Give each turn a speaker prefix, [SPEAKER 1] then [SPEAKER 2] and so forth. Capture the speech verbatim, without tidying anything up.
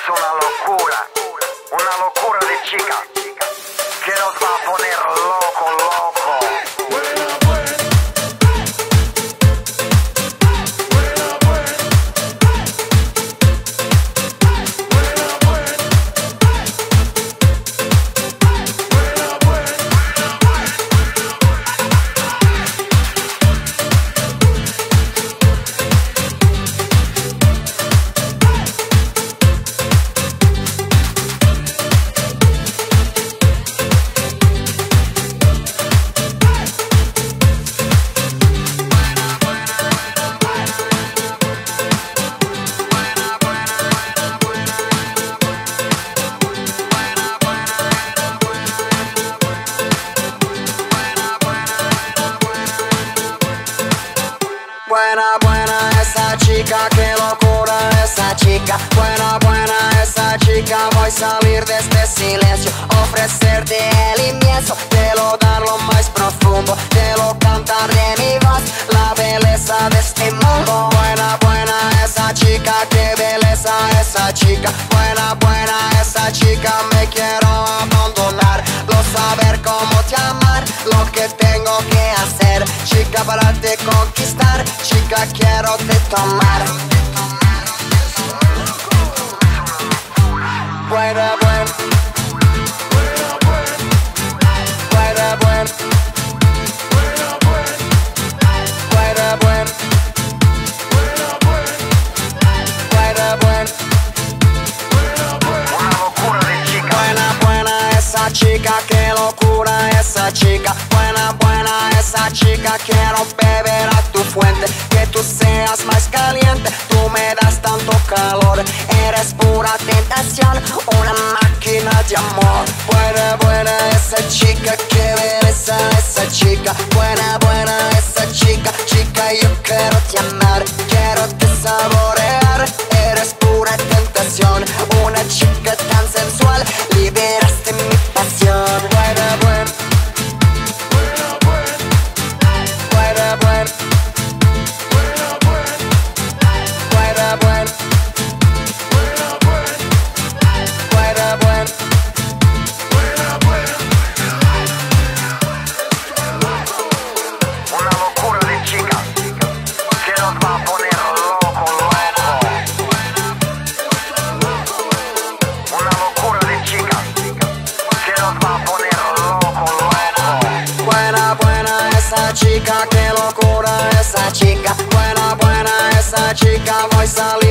[SPEAKER 1] es una locura, una locura de chica que nos va a poner loco, loco.
[SPEAKER 2] Buena, buena esa chica, qué locura esa chica. Buena, buena esa chica, voy a salir de este silencio, ofrecerte el inmenso, te lo dar lo más profundo, te lo cantar de mi voz, la belleza de este mundo. Buena, buena esa chica, qué belleza esa chica. Buena, buena esa chica, me quiero abandonar, no saber cómo te amar, lo que tengo que hacer, chica, para te conquistar. Chica, quiero te tomar. Buena, buena. Buena, buena. Buena, buena. Buena, buena.
[SPEAKER 1] Una locura de chica.
[SPEAKER 2] Buena, buena esa chica, qué locura esa chica. Buena, buena esa chica, quiero beber a tu fuente, que tú seas más caliente, tú me das tanto calor, eres pura tentación, una máquina de amor. Buena, buena esa chica, qué belleza esa chica. Buena, buena esa chica, chica, yo quiero te amar, quiero te saborear, eres pura tentación, una chica tan sensual, liberaste mi pasión. Buena, buena. Chica, qué locura esa chica. Buena, buena esa chica, voy a salir